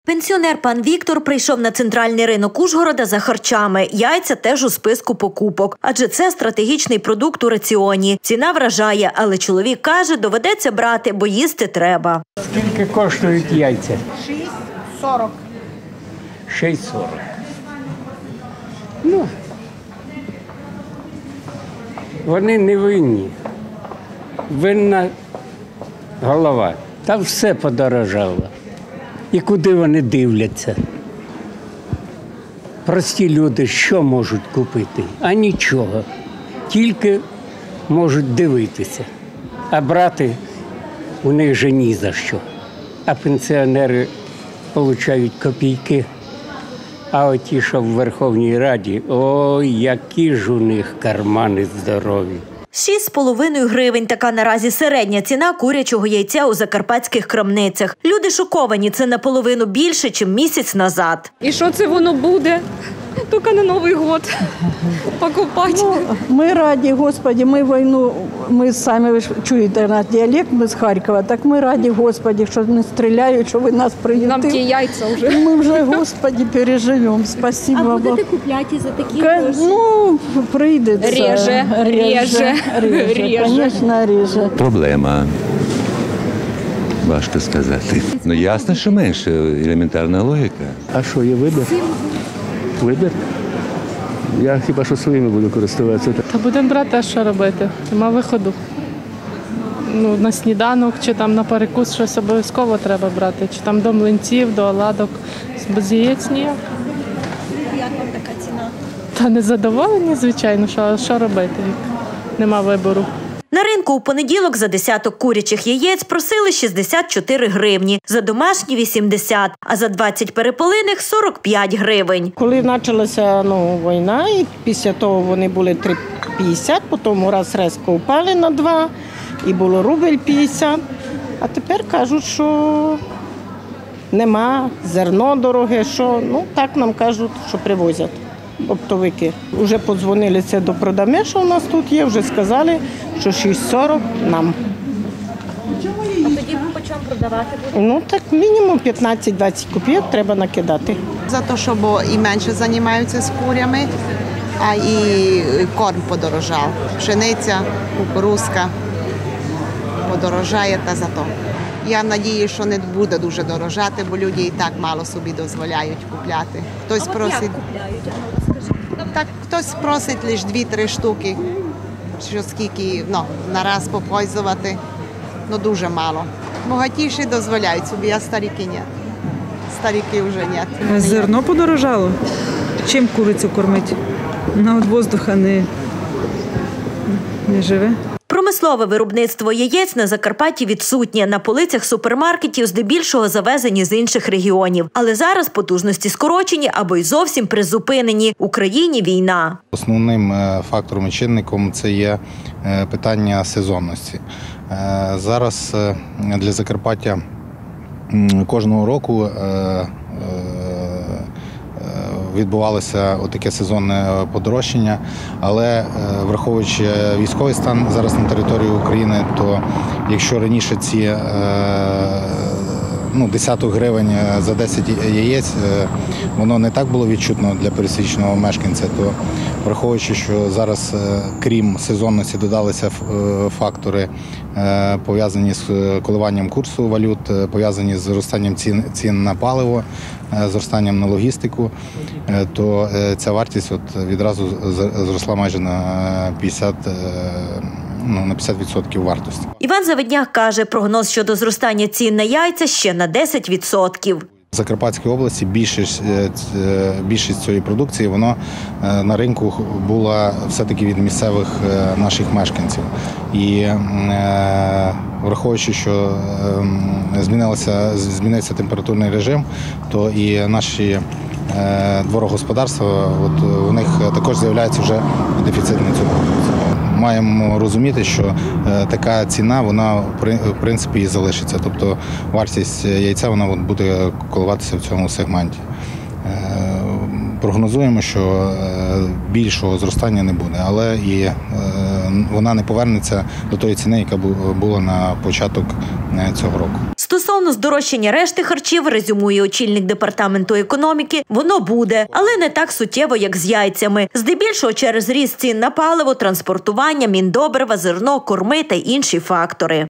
Пенсіонер пан Віктор прийшов на центральний ринок Ужгорода за харчами. Яйця теж у списку покупок, адже це стратегічний продукт у раціоні. Ціна вражає, але чоловік каже, доведеться брати, бо їсти треба. Скільки коштують яйця? 6,40. 6,40. Ну, вони не винні. Винна голова. Та все подорожало. І куди вони дивляться? Прості люди що можуть купити? А нічого. Тільки можуть дивитися. А брати у них же ні за що. А пенсіонери отримують копійки. А оті, що в Верховній Раді, ой, які ж у них кармани здорові. 6,5 гривень – така наразі середня ціна курячого яйця у закарпатських крамницях. Люди шоковані, це наполовину більше, ніж місяць назад. І що це воно буде? Тільки на Новий год покупати. Ми раді, Господі, ми війну, ми самі, ви ж чуєте наш діалект, ми з Харкова, так ми раді, Господі, що не стріляють, що ви нас приїдете. Нам ті яйця вже. Ми вже, Господі, переживемо, спасибо. А будете купляти за такі гроші? Ну, прийдеться. Реже. Звісно, реже. Проблема. Важко сказати. Ну, ясно, що менше. Елементарна логіка. А що, є вибір? Вибір? Я хіба що своїми буду користуватися. Та будемо брати, а що робити? Нема виходу. Ну, на сніданок чи там на перекус щось обов'язково треба брати. Чи там до млинців, до оладок. Без яєць ніяк. Як вам така ціна? Та не задоволені, звичайно, що робити, як нема вибору. На ринку у понеділок за десяток курячих яєць просили 64 гривні, за домашні – 80, а за 20 перепелиних – 45 гривень. Коли почалася війна, і після того вони були 3,50, потім раз резко впали на 2, і було рубль 50. А тепер кажуть, що нема, зерно дороге, що, так нам кажуть, що привозять оптовики. Вже подзвонили це до продавця, що у нас тут є, вже сказали, що 6,40 нам. А тоді по чому продавати будете? Так мінімум 15-20 копійок треба накидати. За те, що і менше займаються з курями, а і корм подорожав. Пшениця, кукурузка подорожає та за то. Я сподіваюся, що не буде дуже дорожати, бо люди і так мало собі дозволяють купляти. Хтось просить, хтось просить лише 2-3 штуки, що скільки на раз попользувати, дуже мало. Багатіші дозволяють собі, а старики ні. Старики вже ні. Зерно подорожало. Чим курицю кормить? Вона від воздуха не живе. Промислове виробництво яєць на Закарпатті відсутнє. На полицях супермаркетів здебільшого завезені з інших регіонів. Але зараз потужності скорочені або й зовсім призупинені. В Україні війна. Основним фактором і чинником це є питання сезонності. Зараз для Закарпаття кожного року відбувалося таке сезонне подорожчання, але враховуючи військовий стан зараз на території України, то якщо раніше ці десяток гривень за 10 яєць, воно не так було відчутно для пересічного мешканця, то враховуючи, що зараз крім сезонності додалися фактори, пов'язані з коливанням курсу валют, пов'язані з зростанням цін на паливо, зростанням на логістику, то ця вартість відразу зросла майже на 50% вартості. Іван Завидняк каже, прогноз щодо зростання цін на яйця ще на 10%. В Закарпатській області більшість цієї продукції воно на ринку була все-таки від місцевих наших мешканців. І враховуючи, що змінився температурний режим, то і наші дворогосподарства, у них також з'являється вже дефіцитна цього продукції. Маємо розуміти, що така ціна, вона в принципі і залишиться. Тобто вартість яйця вона буде коливатися в цьому сегменті. Прогнозуємо, що більшого зростання не буде, але і вона не повернеться до тої ціни, яка була на початок цього року. Стосовно Стосовно здорожчання решти харчів, резюмує очільник департаменту економіки, воно буде, але не так суттєво, як з яйцями. Здебільшого через ріст цін на паливо, транспортування, міндобрива, зерно, корми та інші фактори.